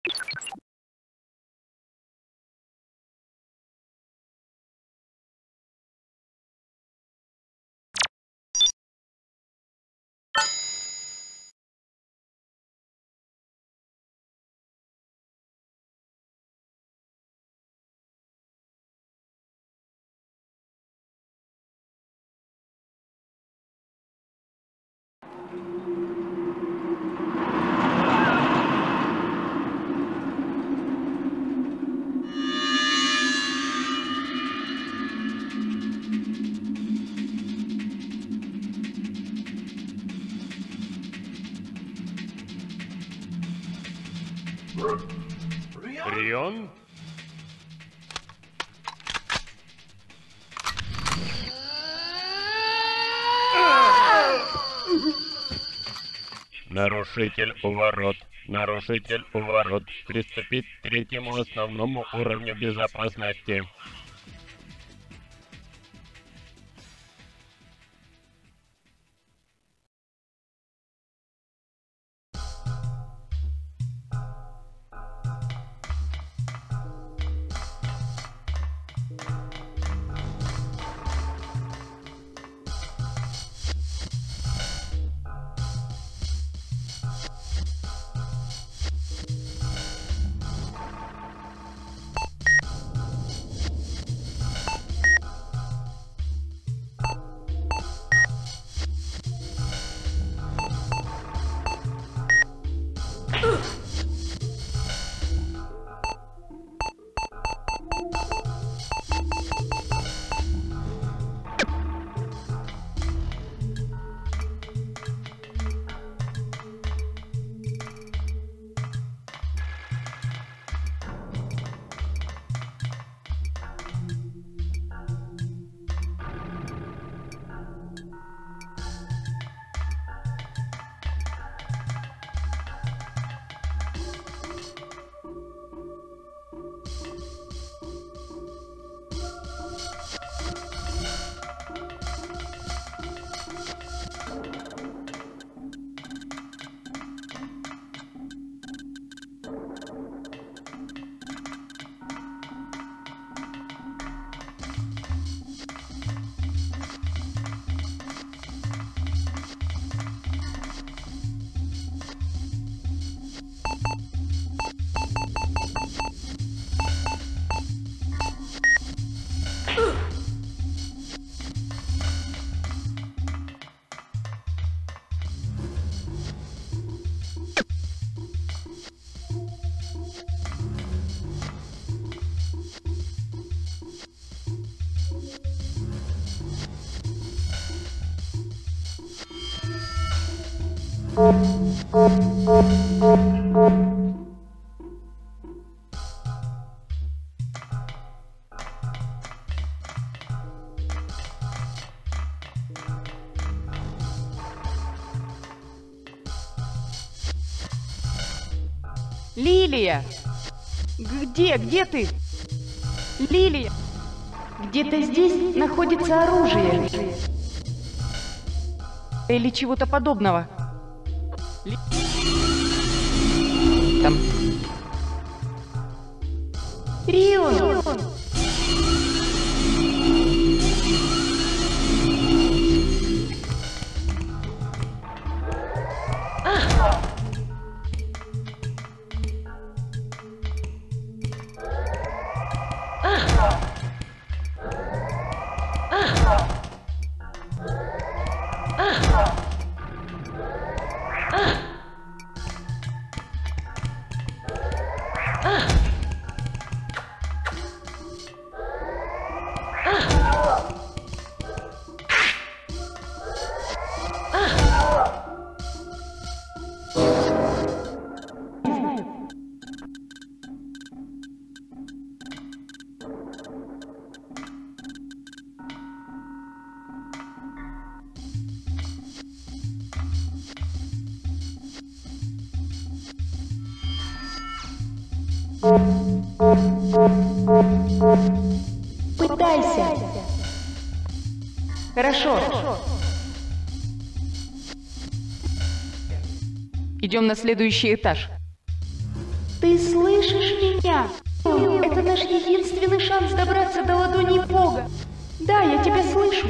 Рион? Нарушитель у ворот. Нарушитель у ворот. Приступить к третьему основному уровню безопасности. Лилия! Где ты? Лилия! Где-то здесь находится оружие. Или чего-то подобного. Там. Рион! Пытайся. Хорошо. Идем на следующий этаж. Ты слышишь меня? Это наш единственный шанс добраться до ладоней Бога. Да, я тебя слышу.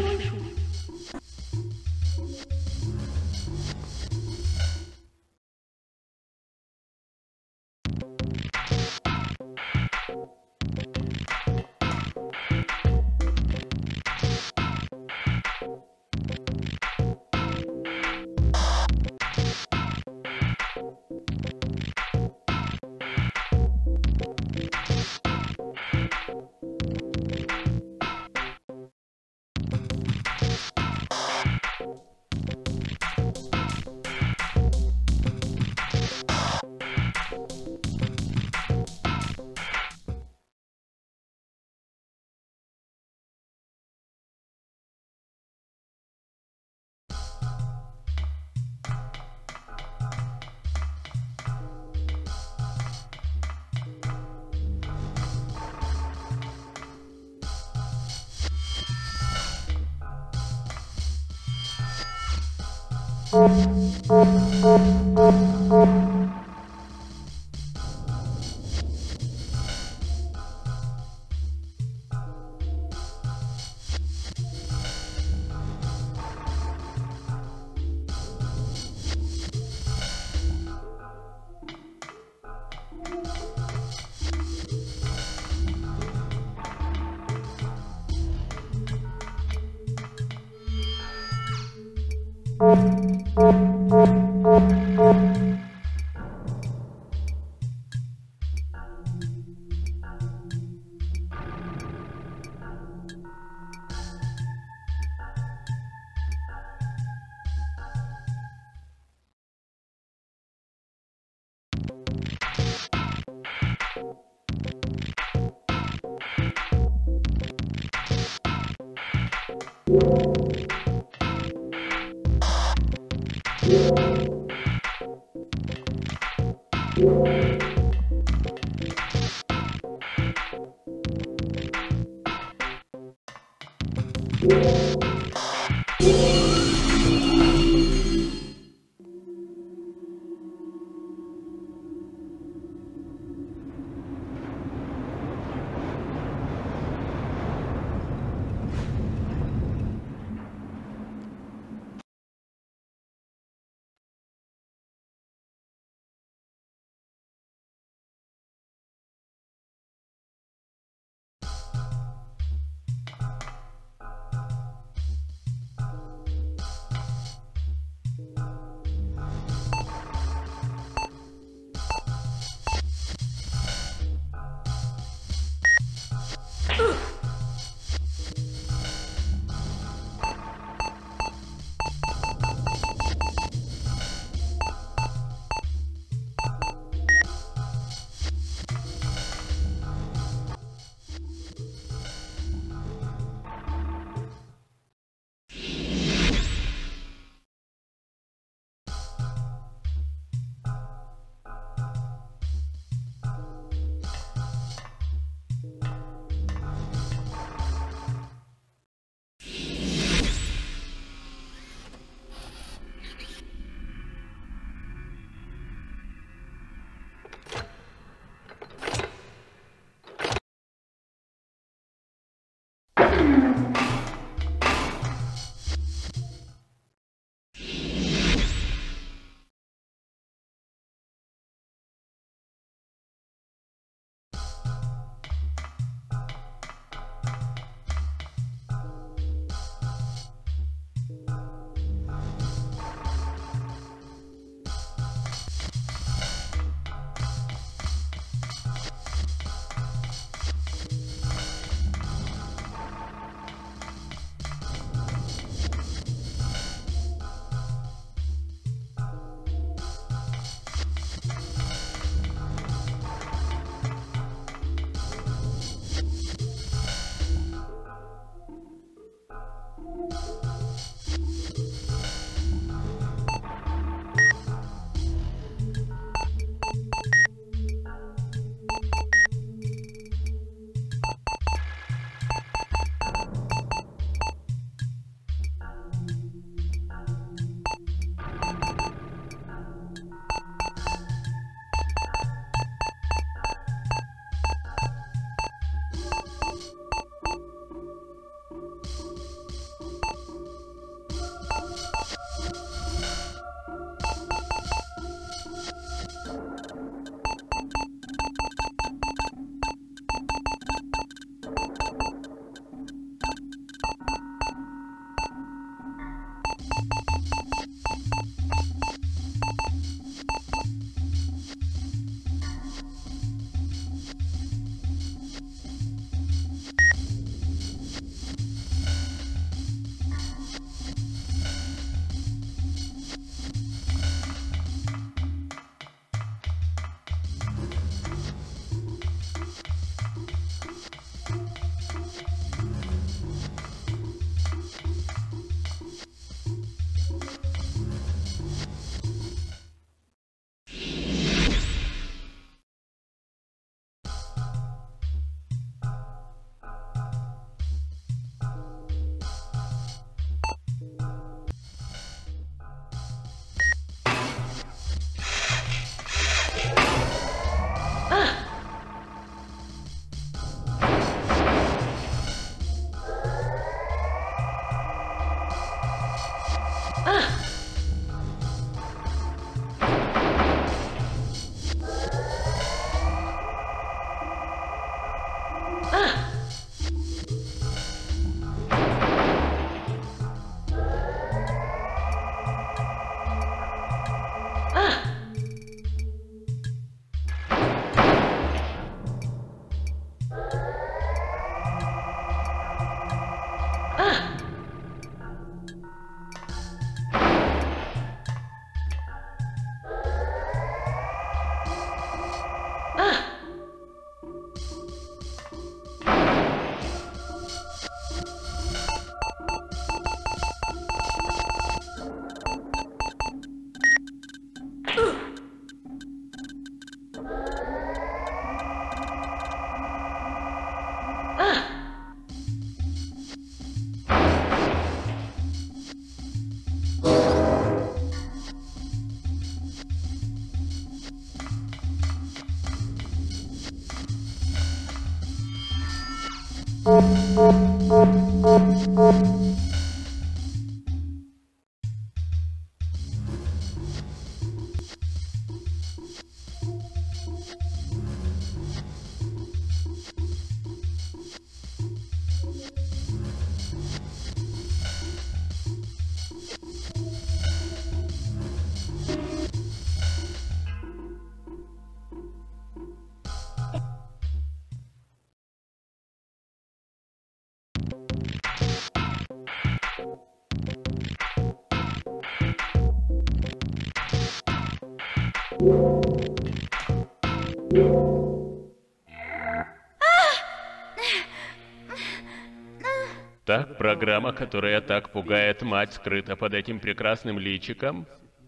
Так, программа, которая так пугает мать, скрыта под этим прекрасным личиком.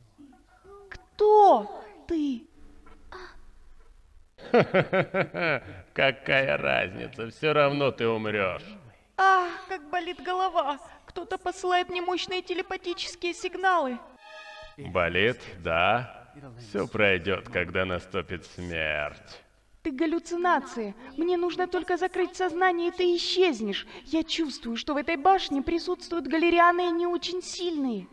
Кто ты? Какая разница, все равно ты умрешь. Ах, как болит голова. Кто-то посылает мне мощные телепатические сигналы. Болит, да. Все пройдет, когда наступит смерть. Ты галлюцинации. Мне нужно только закрыть сознание, и ты исчезнешь. Я чувствую, что в этой башне присутствуют галерианы, и не очень сильные.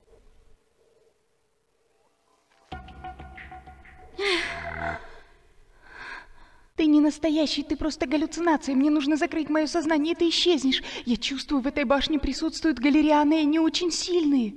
Ты не настоящий, ты просто галлюцинация. Мне нужно закрыть мое сознание, и ты исчезнешь. Я чувствую, в этой башне присутствуют галерианы, и не очень сильные.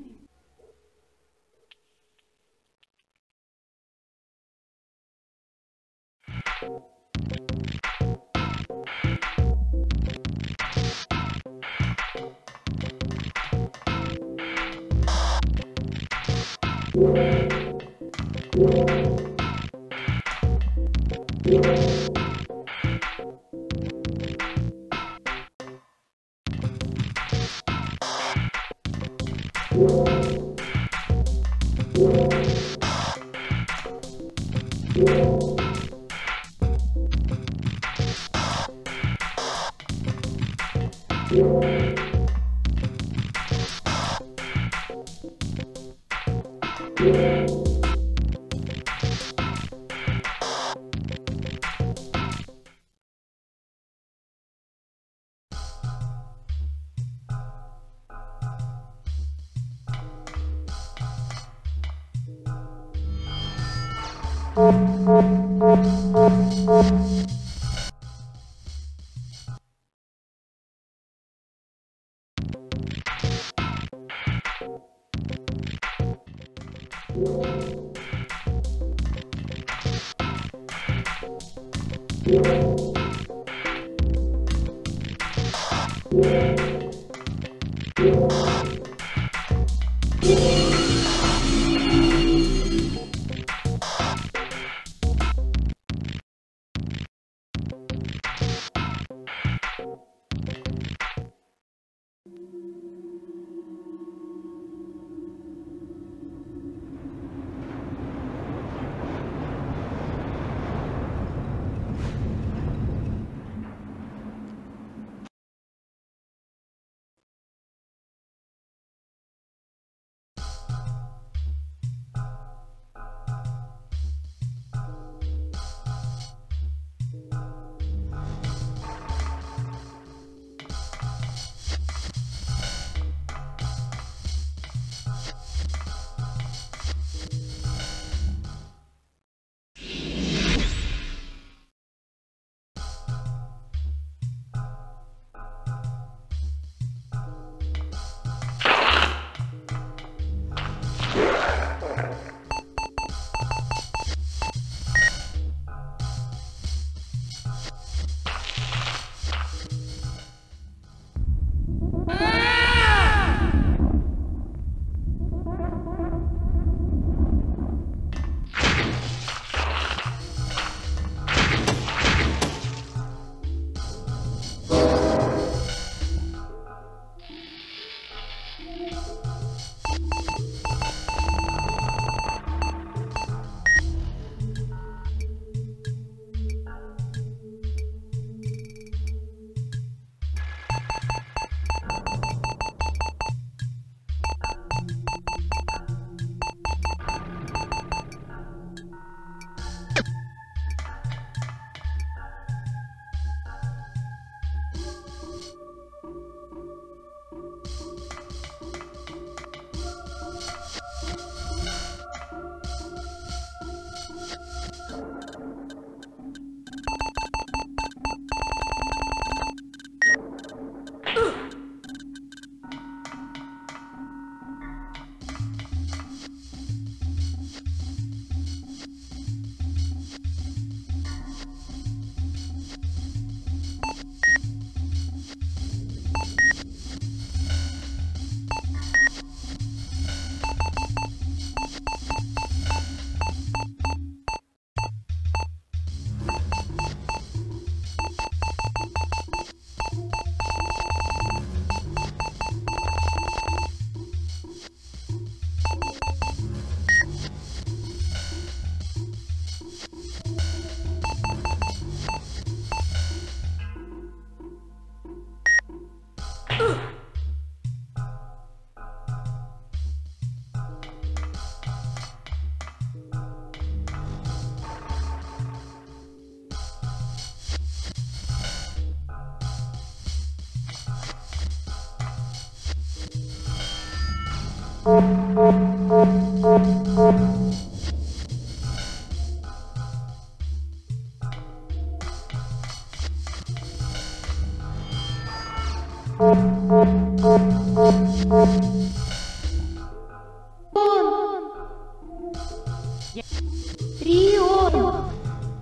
Рион!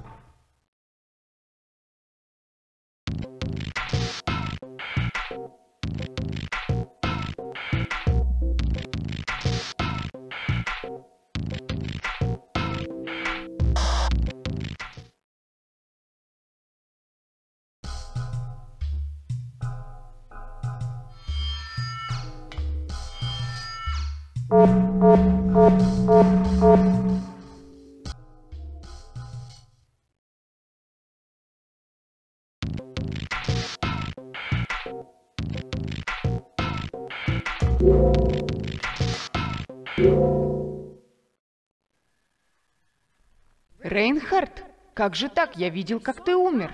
Рейнхард, как же так? Я видел, как ты умер.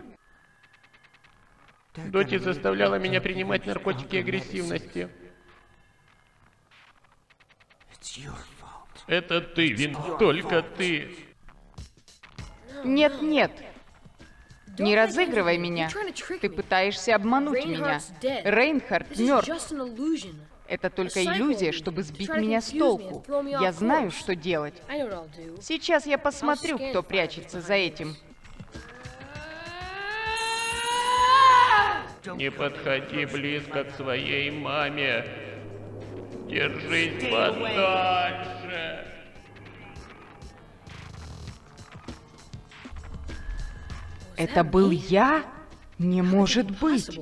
Доти заставляла меня принимать наркотики агрессивности. Это ты, Вин, только ты. Нет, нет. Не разыгрывай меня. Ты пытаешься обмануть меня. Рейнхард мертв. Это только иллюзия, чтобы сбить меня с толку. Я знаю, что делать. Сейчас я посмотрю, кто прячется за этим. Не подходи близко к своей маме. Держись подальше. Это был я? Не может быть.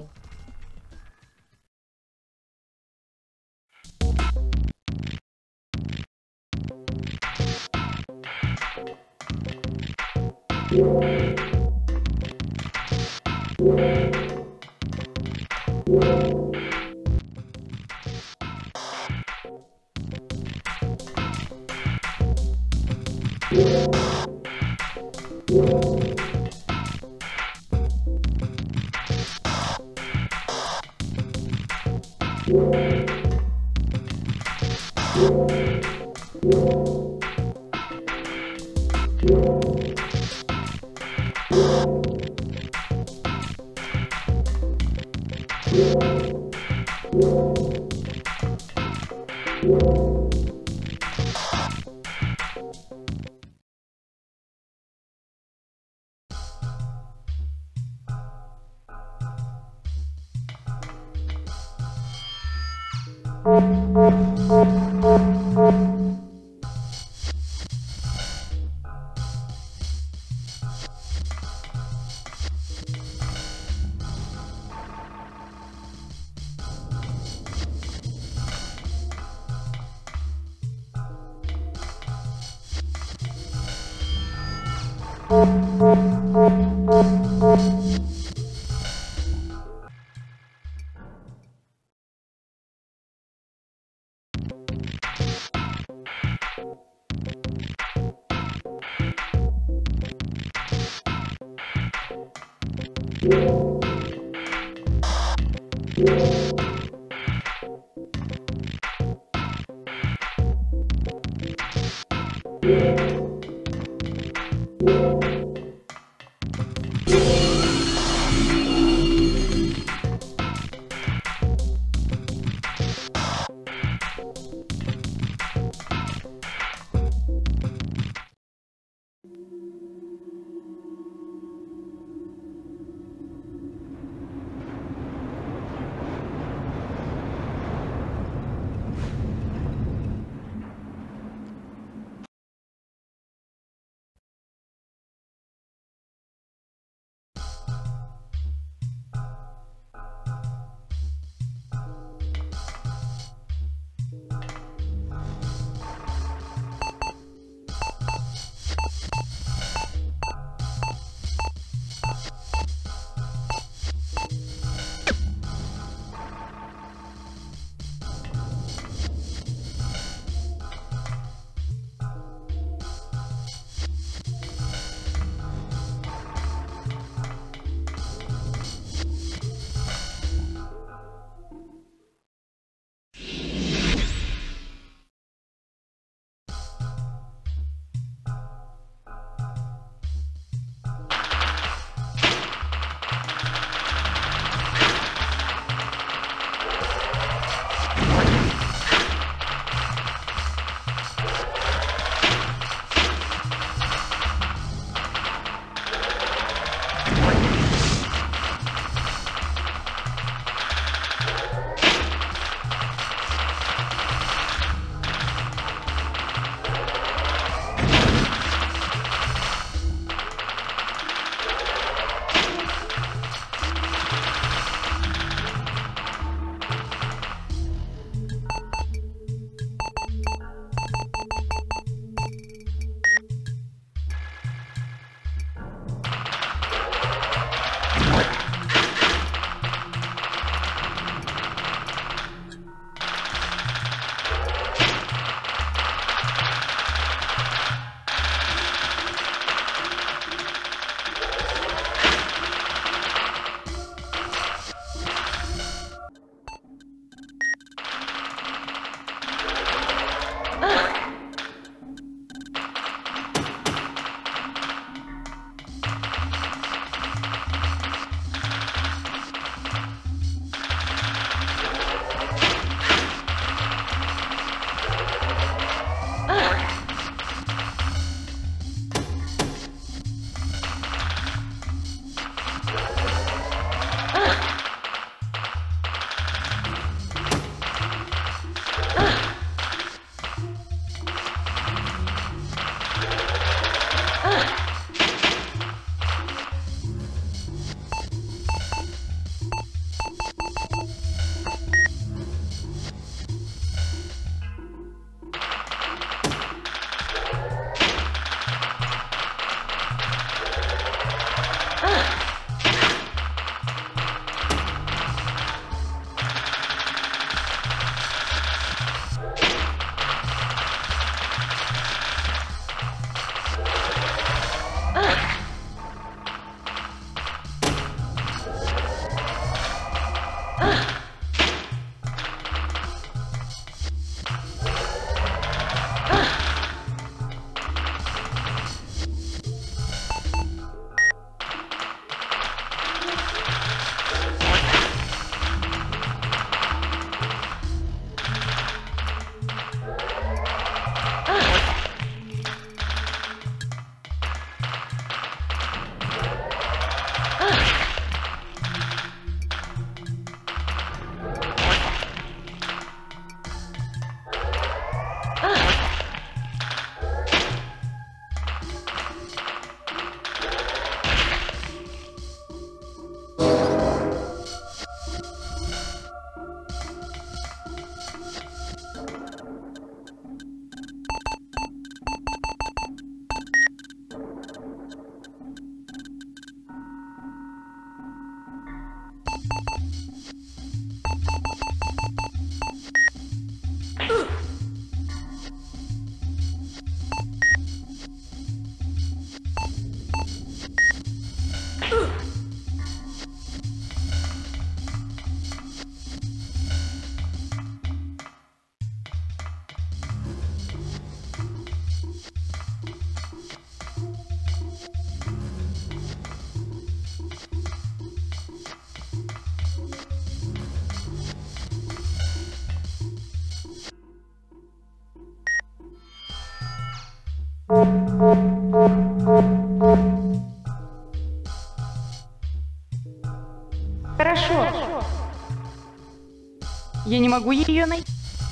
Я не могу ее найти.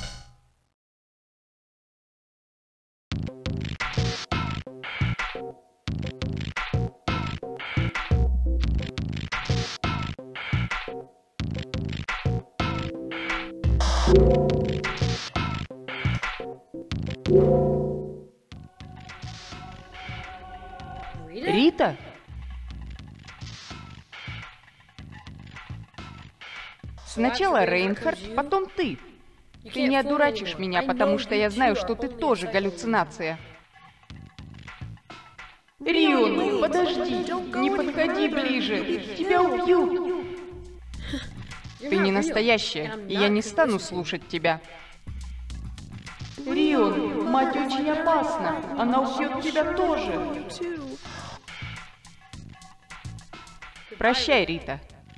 Рита? Сначала Рейнхард, потом ты. Ты не одурачишь меня, потому что я знаю, что ты тоже галлюцинация. Рион, подожди, не подходи ближе, тебя убьют. Ты не настоящая, и я не стану слушать тебя. Рион, мать очень опасна, она убьет тебя тоже. Прощай, Рита.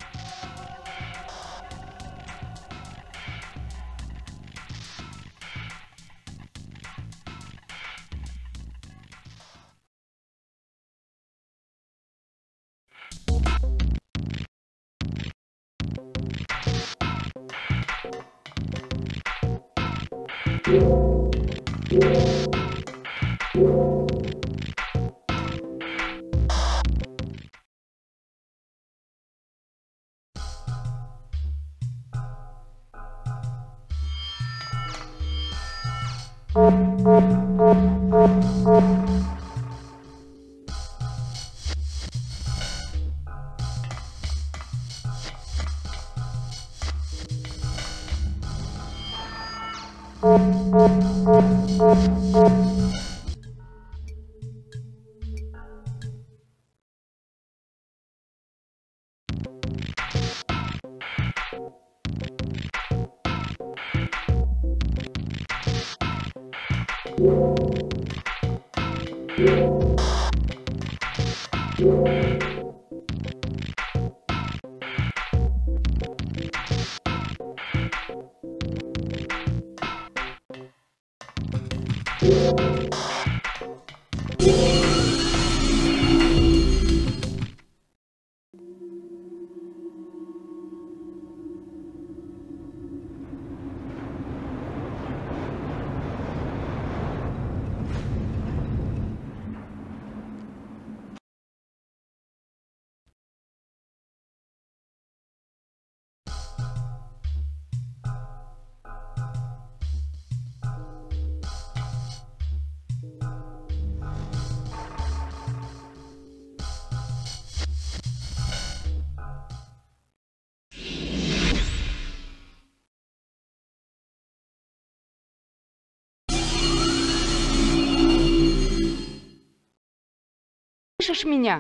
Слышишь меня?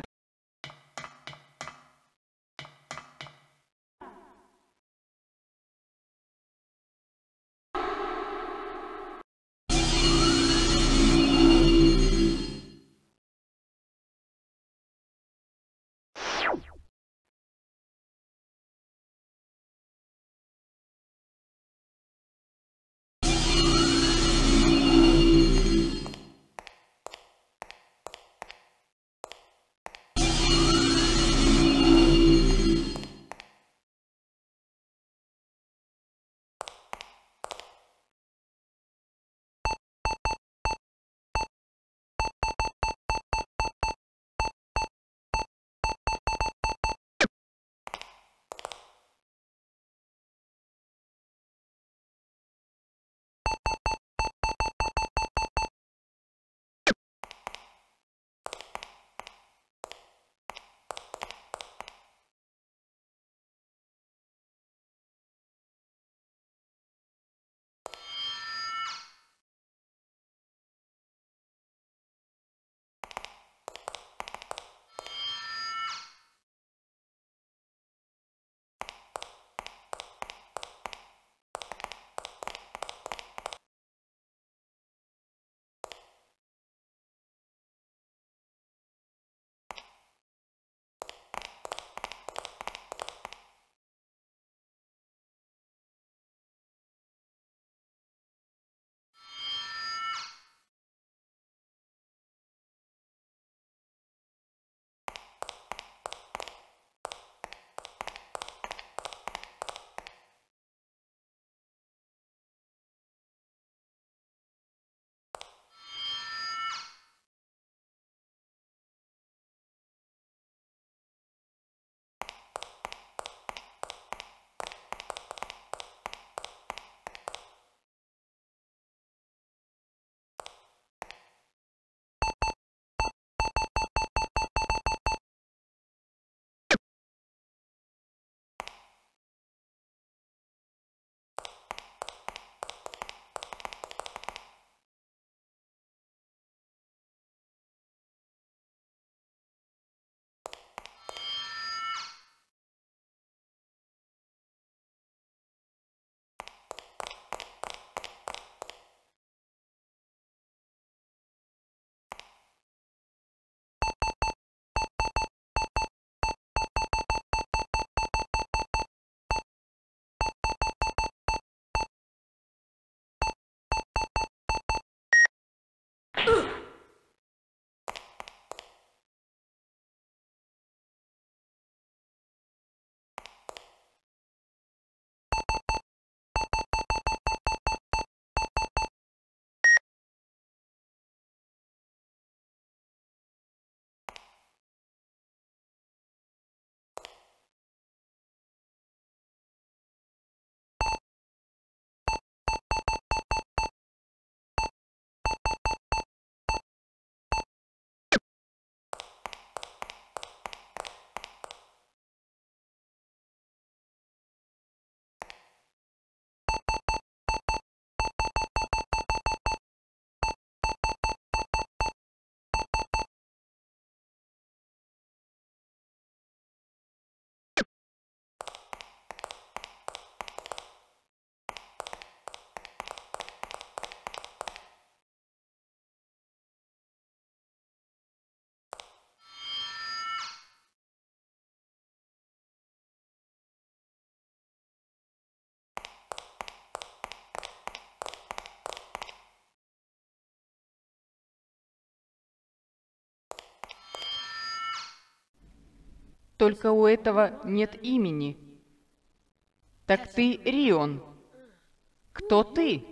Только у этого нет имени. Так ты Рион. Кто ты?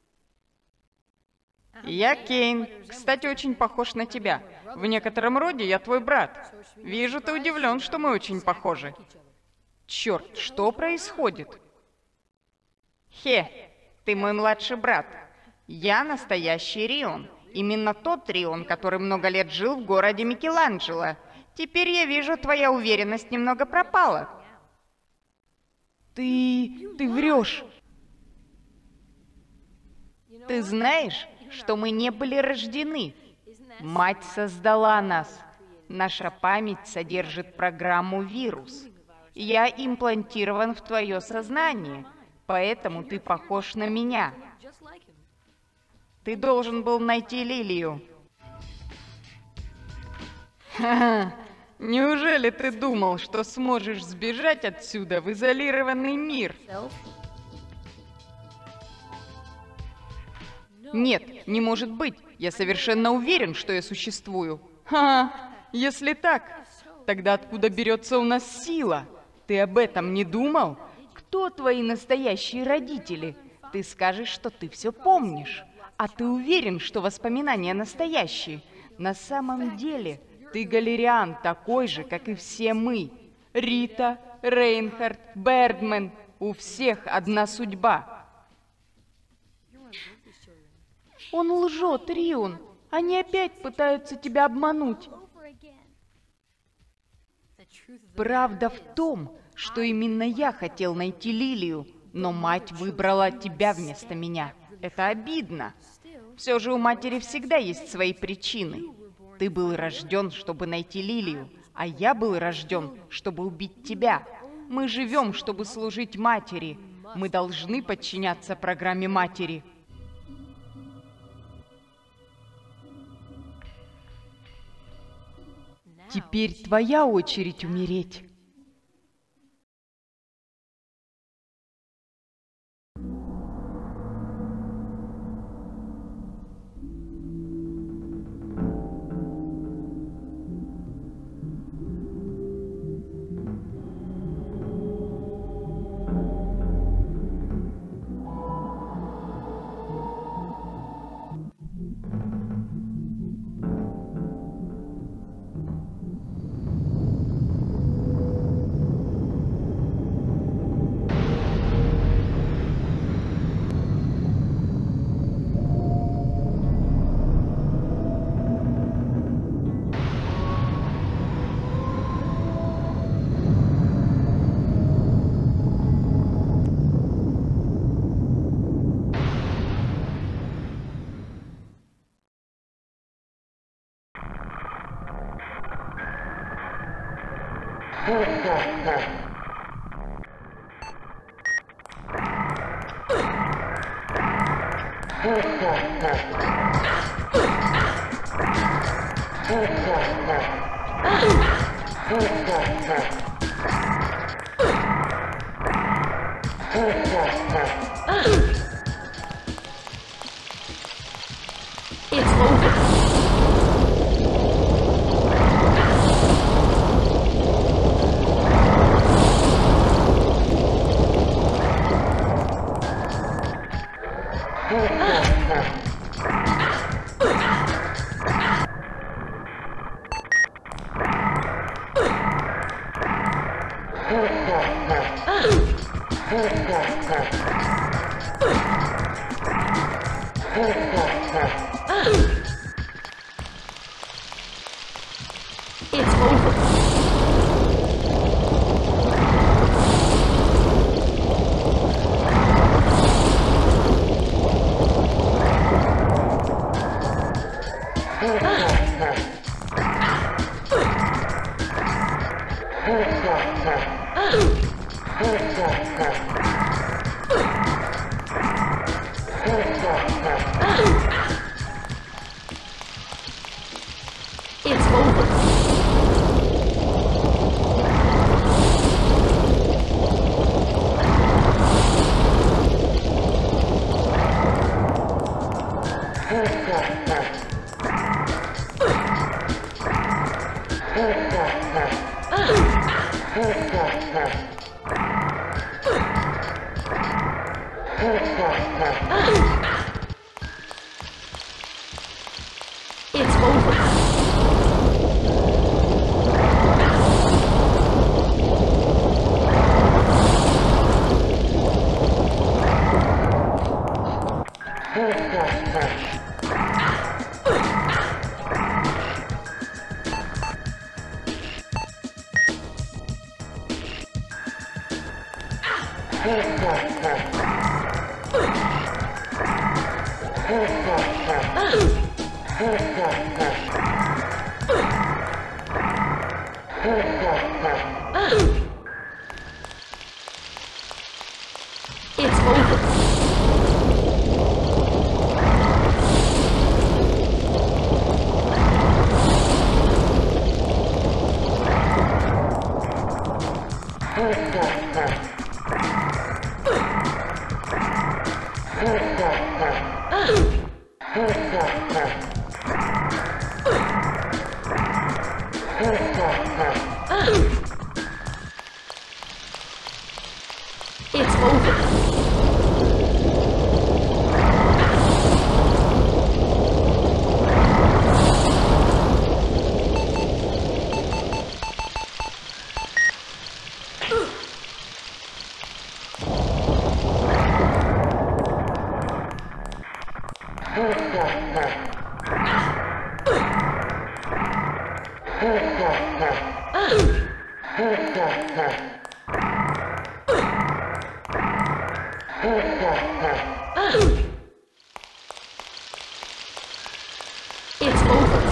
Я Кейн. Кстати, очень похож на тебя. В некотором роде я твой брат. Вижу, ты удивлен, что мы очень похожи. Черт, что происходит? Хе, ты мой младший брат. Я настоящий Рион. Именно тот Рион, который много лет жил в городе Микеланджело. Теперь я вижу, твоя уверенность немного пропала. Ты врешь. Ты знаешь, что мы не были рождены? Мать создала нас. Наша память содержит программу «Вирус». Я имплантирован в твое сознание, поэтому ты похож на меня. Ты должен был найти Лилию. Ха-ха. Неужели ты думал, что сможешь сбежать отсюда в изолированный мир? Нет, не может быть. Я совершенно уверен, что я существую. Ха, если так, тогда откуда берется у нас сила? Ты об этом не думал? Кто твои настоящие родители? Ты скажешь, что ты все помнишь. А ты уверен, что воспоминания настоящие? На самом деле, ты галериан, такой же, как и все мы. Рита, Рейнхард, Бердман. У всех одна судьба. Он лжет, Рион. Они опять пытаются тебя обмануть. Правда в том, что именно я хотел найти Лилию, но мать выбрала тебя вместо меня. Это обидно. Все же у матери всегда есть свои причины. Ты был рожден, чтобы найти Лилию, а я был рожден, чтобы убить тебя. Мы живем, чтобы служить матери. Мы должны подчиняться программе матери. Теперь твоя очередь умереть. It's over. It's over. It's over. It's over. It's over.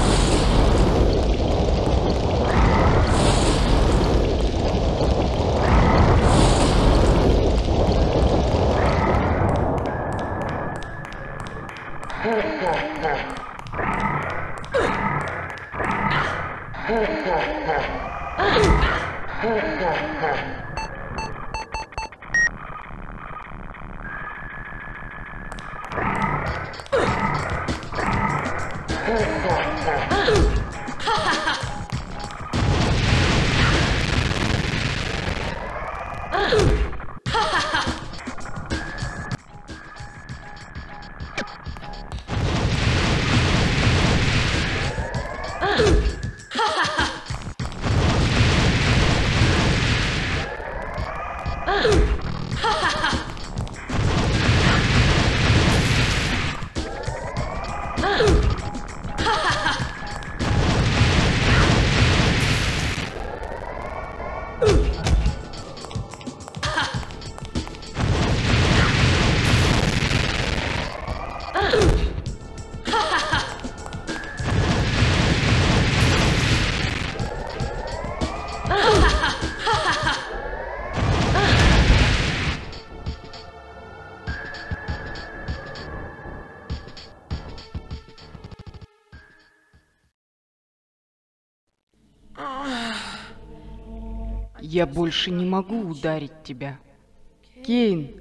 Я больше не могу ударить тебя. Кейн.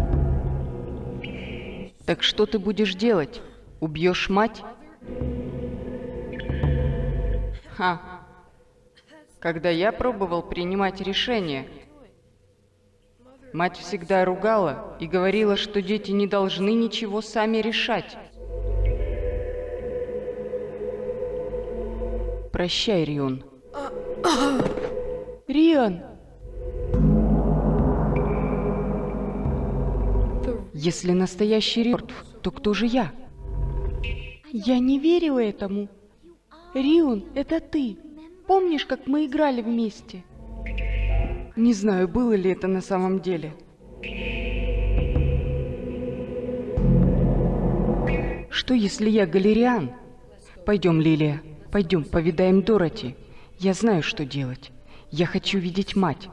Так что ты будешь делать? Убьешь мать? Ха. Когда я пробовал принимать решения, мать всегда ругала и говорила, что дети не должны ничего сами решать. Прощай, Рион. Рион! Если настоящий Рион мертв, то кто же я? Я не верю этому. Рион, это ты. Помнишь, как мы играли вместе? Не знаю, было ли это на самом деле. Что, если я Галериан? Пойдем, Лилия. Пойдем, повидаем Дороти. Я знаю, что делать. Я хочу видеть мать.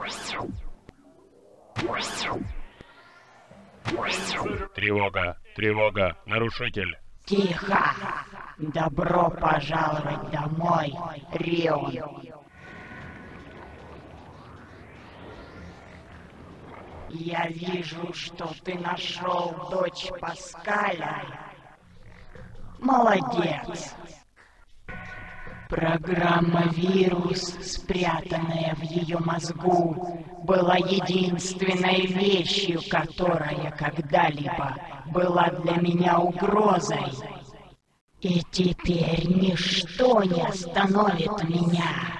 Тревога, тревога, нарушитель. Тихо! Добро пожаловать домой, Рион. Я вижу, что ты нашел дочь Паскаля. Молодец. Программа «Вирус», спрятанная в ее мозгу, была единственной вещью, которая когда-либо была для меня угрозой. И теперь ничто не остановит меня.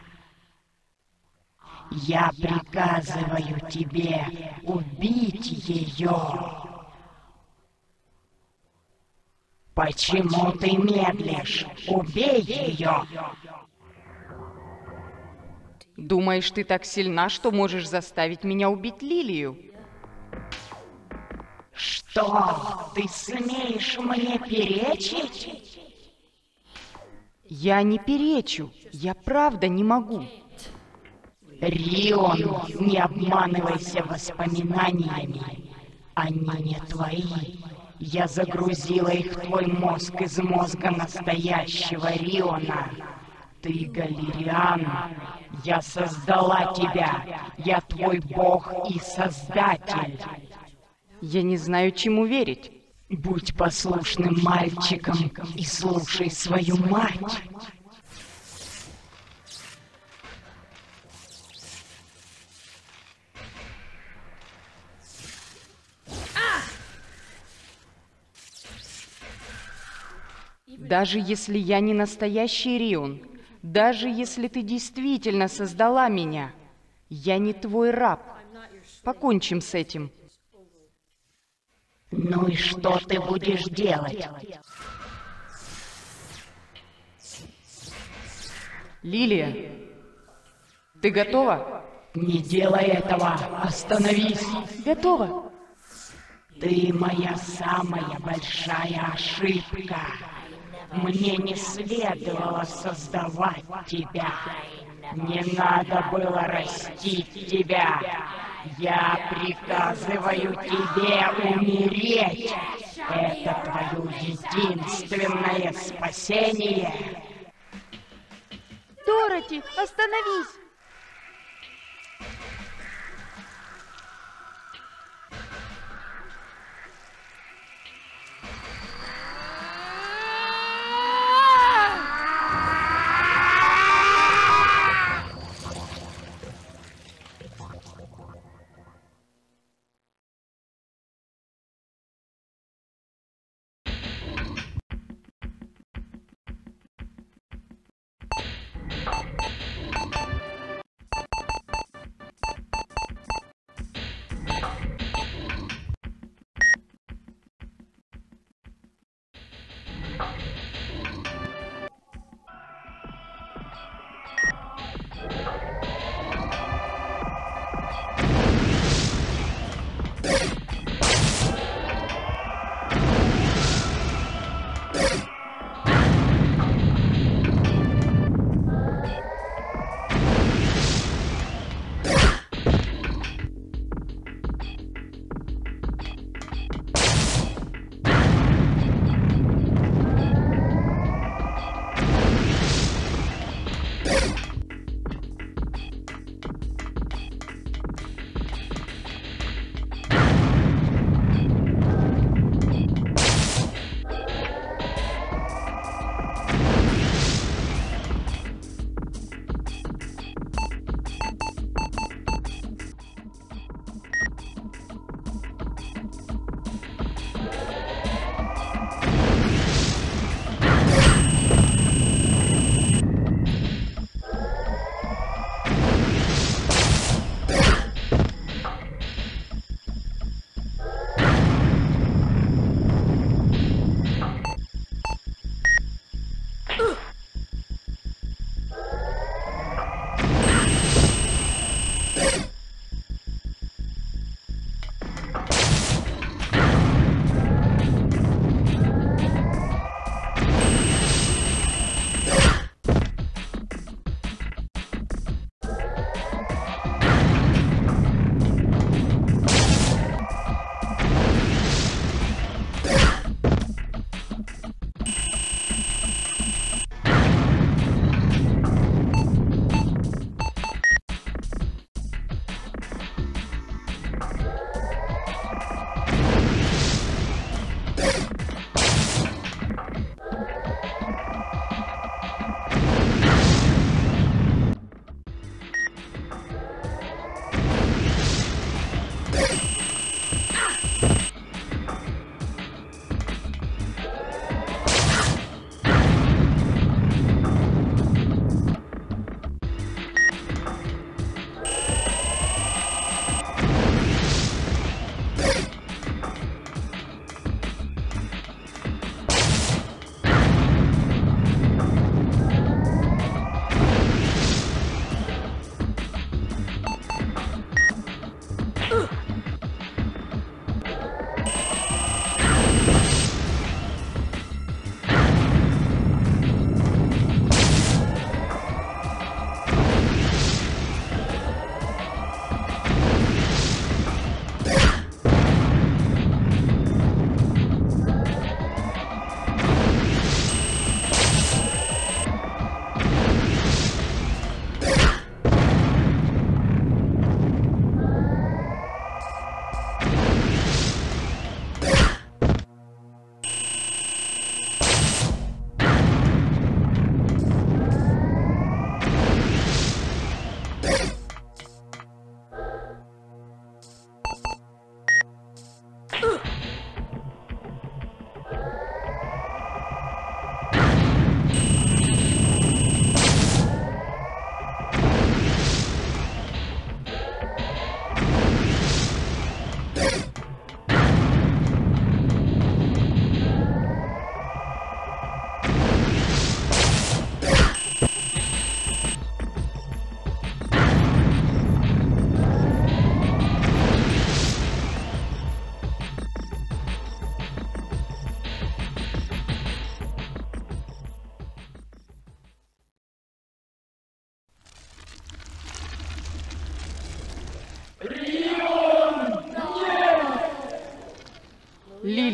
Я приказываю тебе убить ее. Почему ты медлишь? Убей ее! Думаешь, ты так сильна, что можешь заставить меня убить Лилию? Что? Ты смеешь мне перечить? Я не перечу. Я правда не могу. Рион, не обманывайся воспоминаниями. Они не твои. Я загрузила их в твой мозг из мозга настоящего Риона. Ты Галериан. Я создала тебя. Я твой бог и создатель. Я не знаю, чему верить. Будь послушным мальчиком и слушай свою мать. Даже если я не настоящий Рион, даже если ты действительно создала меня, я не твой раб. Покончим с этим. Ну и что ты будешь делать? Лилия, ты готова? Не делай этого! Остановись! Готова. Ты моя самая большая ошибка. Мне не следовало создавать тебя. Не надо было растить тебя. Я приказываю тебе умереть. Это твое единственное спасение. Дороти, остановись!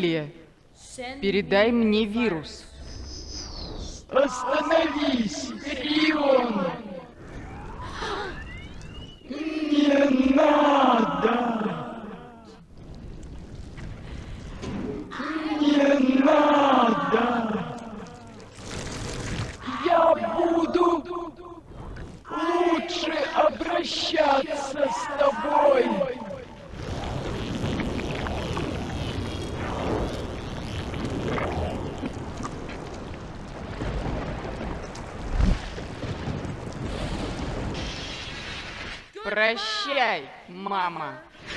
Лилия, передай мне вирус. Остановись, Рион! Не надо! Не надо! Я буду лучше обращаться с тобой! Прощай, мама.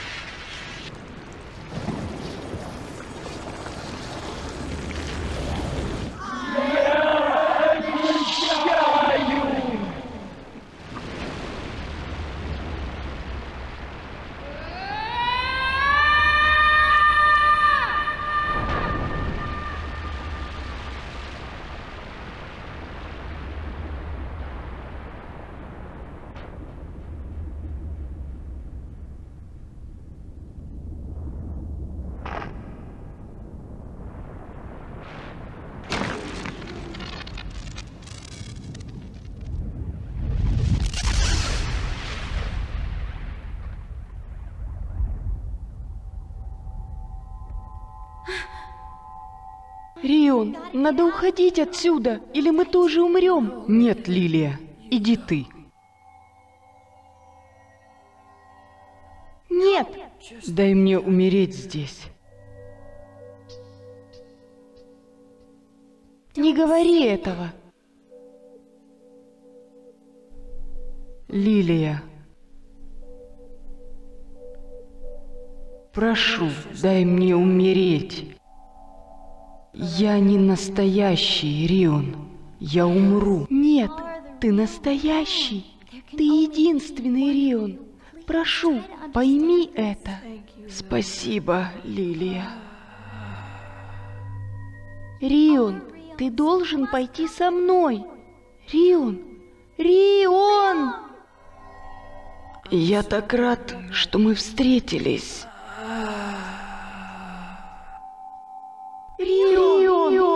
Рион, надо уходить отсюда, или мы тоже умрем. Нет, Лилия, иди ты. Нет. Дай мне умереть здесь. Не говори этого. Лилия. Прошу, дай мне умереть. Я не настоящий, Рион. Я умру. Нет, ты настоящий. Ты единственный, Рион. Прошу, пойми это. Спасибо, Лилия. Рион, ты должен пойти со мной. Рион! Рион! Я так рад, что мы встретились. Рион!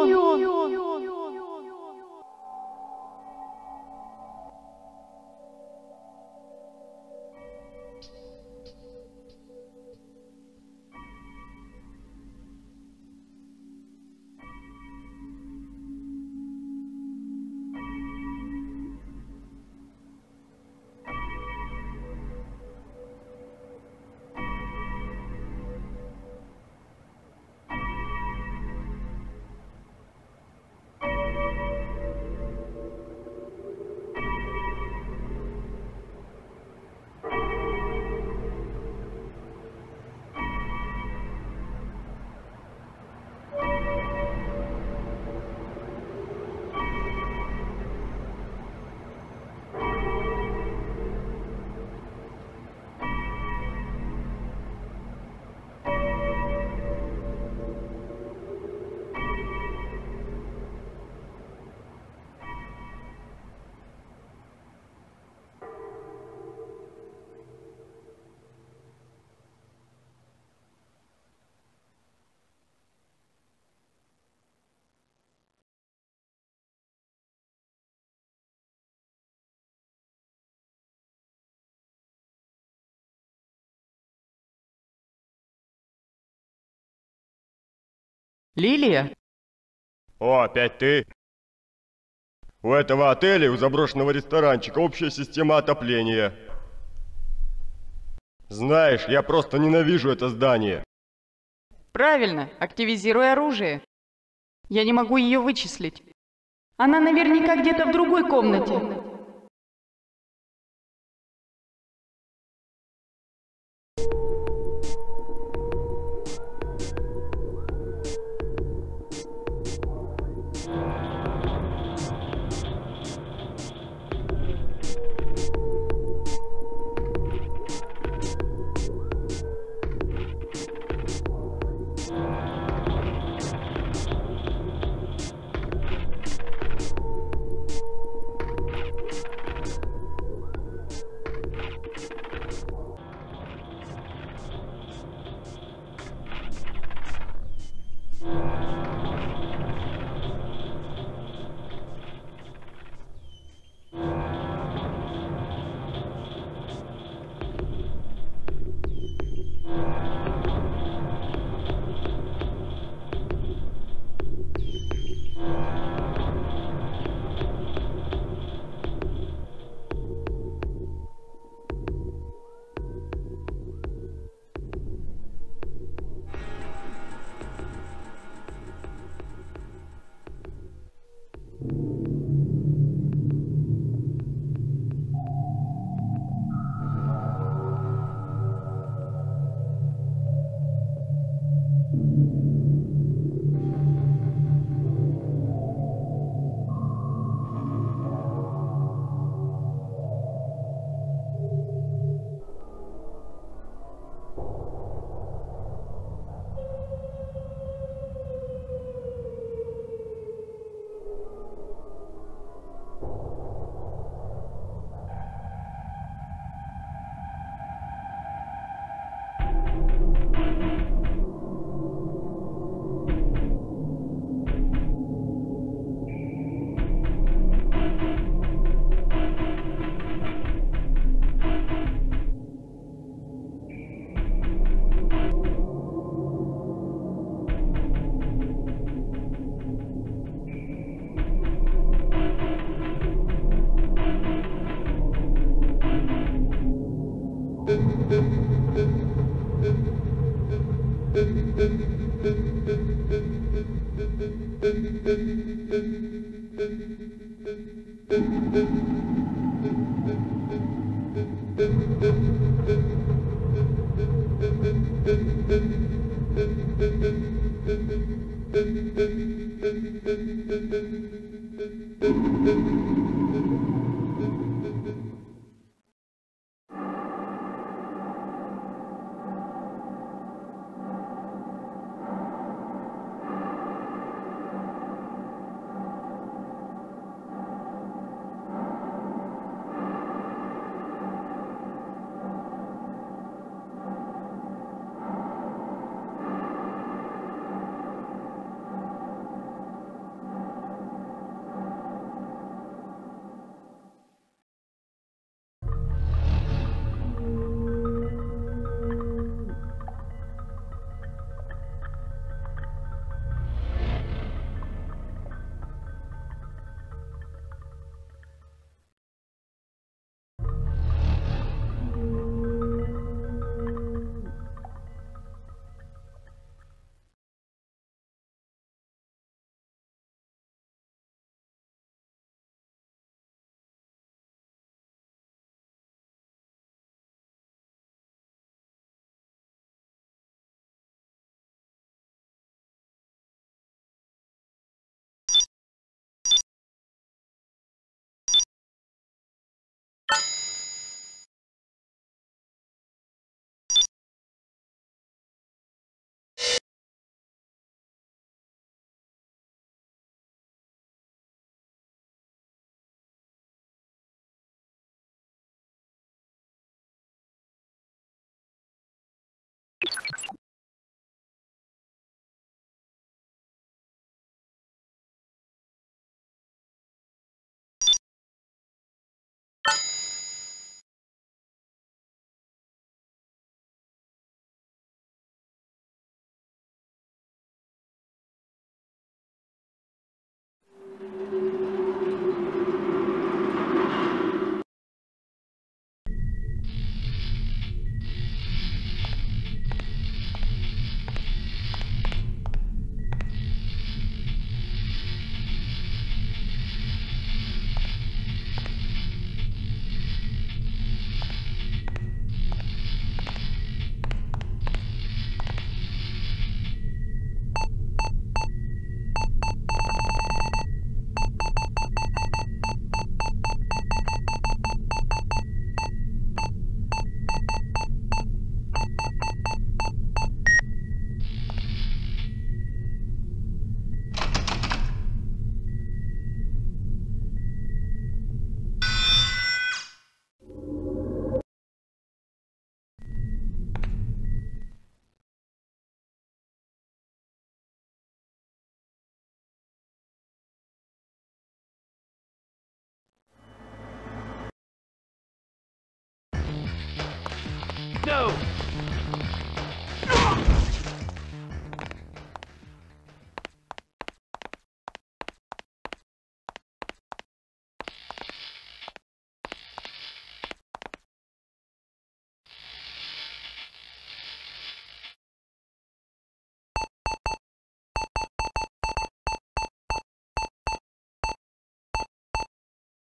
Лилия? О, опять ты? У этого отеля, у заброшенного ресторанчика, общая система отопления. Знаешь, я просто ненавижу это здание. Правильно, активизируй оружие. Я не могу ее вычислить. Она наверняка где-то в другой комнате.